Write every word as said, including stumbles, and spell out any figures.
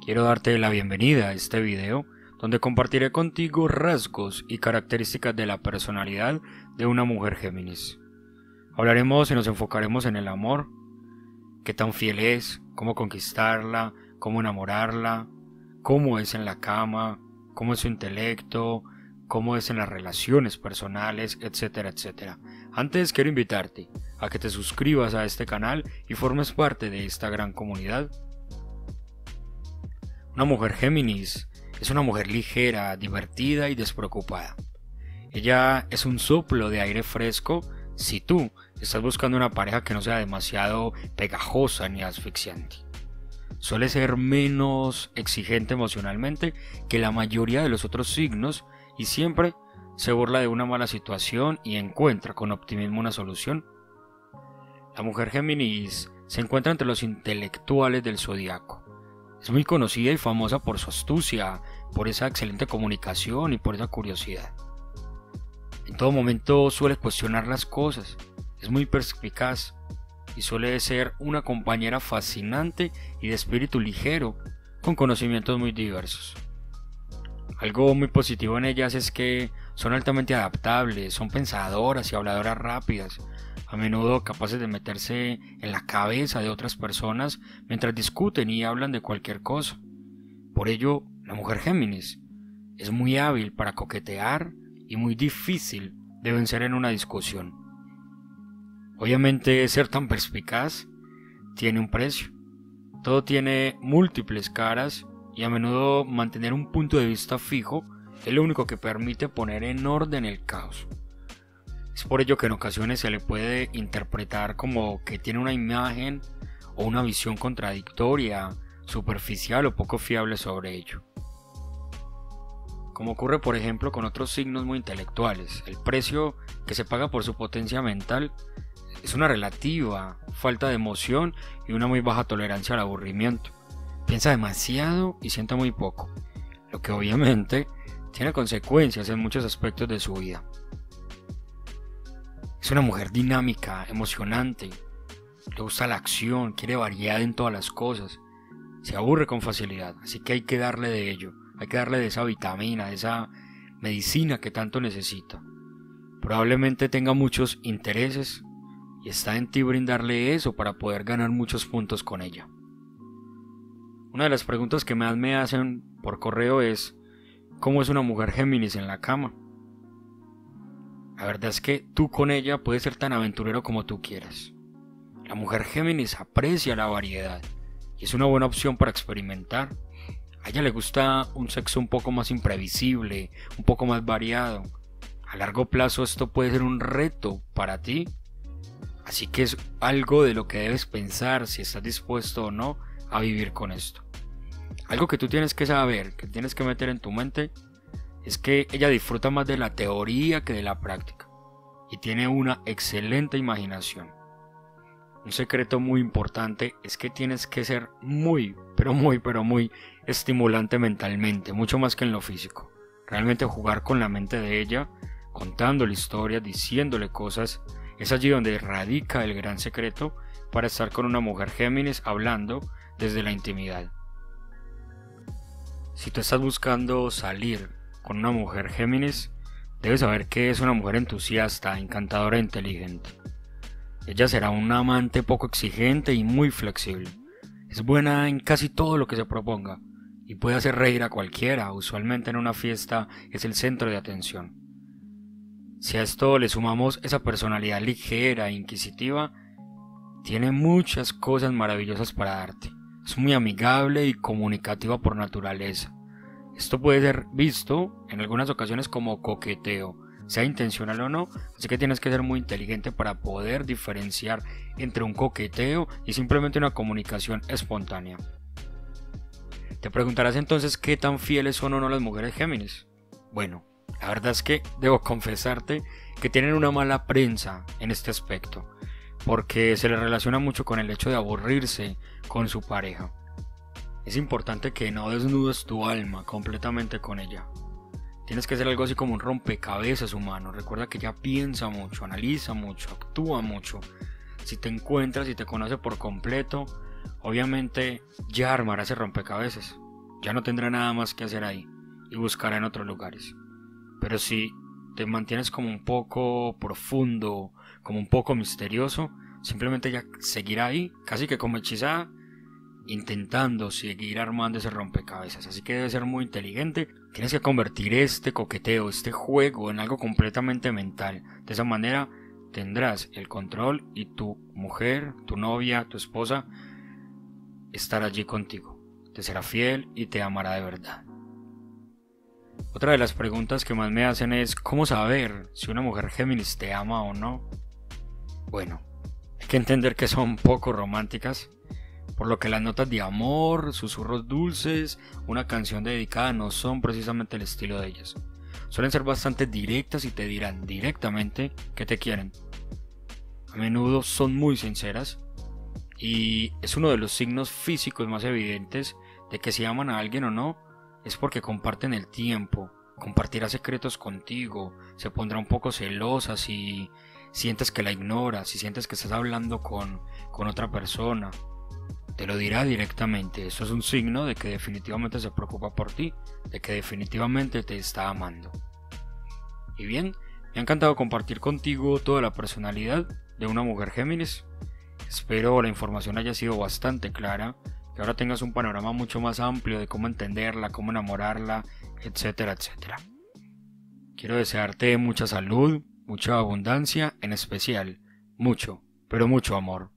Quiero darte la bienvenida a este video donde compartiré contigo rasgos y características de la personalidad de una mujer Géminis. Hablaremos y nos enfocaremos en el amor, qué tan fiel es, cómo conquistarla, cómo enamorarla, cómo es en la cama, cómo es su intelecto, cómo es en las relaciones personales, etcétera, etcétera. Antes quiero invitarte a que te suscribas a este canal y formes parte de esta gran comunidad. Una mujer Géminis es una mujer ligera, divertida y despreocupada. Ella es un soplo de aire fresco si tú estás buscando una pareja que no sea demasiado pegajosa ni asfixiante. Suele ser menos exigente emocionalmente que la mayoría de los otros signos y siempre se burla de una mala situación y encuentra con optimismo una solución. La mujer Géminis se encuentra entre los intelectuales del zodiaco. Es muy conocida y famosa por su astucia, por esa excelente comunicación y por esa curiosidad. En todo momento suele cuestionar las cosas, es muy perspicaz y suele ser una compañera fascinante y de espíritu ligero, con conocimientos muy diversos. Algo muy positivo en ellas es que son altamente adaptables, son pensadoras y habladoras rápidas, a menudo capaces de meterse en la cabeza de otras personas mientras discuten y hablan de cualquier cosa. Por ello, la mujer Géminis es muy hábil para coquetear y muy difícil de vencer en una discusión. Obviamente, ser tan perspicaz tiene un precio. Todo tiene múltiples caras y a menudo mantener un punto de vista fijo es lo único que permite poner en orden el caos. Es por ello que en ocasiones se le puede interpretar como que tiene una imagen o una visión contradictoria, superficial o poco fiable sobre ello. Como ocurre por ejemplo con otros signos muy intelectuales, el precio que se paga por su potencia mental es una relativa falta de emoción y una muy baja tolerancia al aburrimiento. Piensa demasiado y siente muy poco, lo que obviamente tiene consecuencias en muchos aspectos de su vida. Es una mujer dinámica, emocionante, le gusta la acción, quiere variedad en todas las cosas, se aburre con facilidad, así que hay que darle de ello, hay que darle de esa vitamina, de esa medicina que tanto necesita. Probablemente tenga muchos intereses y está en ti brindarle eso para poder ganar muchos puntos con ella. Una de las preguntas que más me hacen por correo es ¿cómo es una mujer Géminis en la cama? La verdad es que tú con ella puedes ser tan aventurero como tú quieras. La mujer Géminis aprecia la variedad y es una buena opción para experimentar. A ella le gusta un sexo un poco más imprevisible, un poco más variado. A largo plazo esto puede ser un reto para ti, así que es algo de lo que debes pensar si estás dispuesto o no a vivir con esto. Algo que tú tienes que saber, que tienes que meter en tu mente, es que ella disfruta más de la teoría que de la práctica y tiene una excelente imaginación. Un secreto muy importante es que tienes que ser muy, pero muy, pero muy estimulante mentalmente, mucho más que en lo físico. Realmente jugar con la mente de ella, contándole historias, diciéndole cosas, es allí donde radica el gran secreto para estar con una mujer Géminis hablando desde la intimidad. Si tú estás buscando salir con una mujer Géminis, debes saber que es una mujer entusiasta, encantadora e inteligente. Ella será una amante poco exigente y muy flexible. Es buena en casi todo lo que se proponga y puede hacer reír a cualquiera. Usualmente en una fiesta es el centro de atención. Si a esto le sumamos esa personalidad ligera e inquisitiva, tiene muchas cosas maravillosas para darte. Es muy amigable y comunicativa por naturaleza. Esto puede ser visto en algunas ocasiones como coqueteo, sea intencional o no, así que tienes que ser muy inteligente para poder diferenciar entre un coqueteo y simplemente una comunicación espontánea. Te preguntarás entonces qué tan fieles son o no las mujeres Géminis. Bueno, la verdad es que debo confesarte que tienen una mala prensa en este aspecto, porque se les relaciona mucho con el hecho de aburrirse con su pareja. Es importante que no desnudes tu alma completamente con ella. Tienes que hacer algo así como un rompecabezas humano. Recuerda que ella piensa mucho, analiza mucho, actúa mucho. Si te encuentras y te conoce por completo, obviamente ya armarás ese rompecabezas. ya no tendrá nada más que hacer ahí y buscará en otros lugares. Pero si te mantienes como un poco profundo, como un poco misterioso, simplemente ella seguirá ahí, casi que como hechizada, intentando seguir armando ese rompecabezas. Así que debes ser muy inteligente. Tienes que convertir este coqueteo, este juego, en algo completamente mental. De esa manera tendrás el control y tu mujer, tu novia, tu esposa estará allí contigo. Te será fiel y te amará de verdad. Otra de las preguntas que más me hacen es ¿cómo saber si una mujer Géminis te ama o no? Bueno, hay que entender que son poco románticas, por lo que las notas de amor, susurros dulces, una canción dedicada no son precisamente el estilo de ellas. Suelen ser bastante directas y te dirán directamente que te quieren. A menudo son muy sinceras y es uno de los signos físicos más evidentes de que si aman a alguien o no es porque comparten el tiempo, compartirá secretos contigo, se pondrá un poco celosa si sientes que la ignoras, si sientes que estás hablando con, con otra persona. Te lo dirá directamente. Eso es un signo de que definitivamente se preocupa por ti, de que definitivamente te está amando. Y bien, me ha encantado compartir contigo toda la personalidad de una mujer Géminis. Espero la información haya sido bastante clara, que ahora tengas un panorama mucho más amplio de cómo entenderla, cómo enamorarla, etcétera, etcétera. Quiero desearte mucha salud, mucha abundancia, en especial, mucho, pero mucho amor.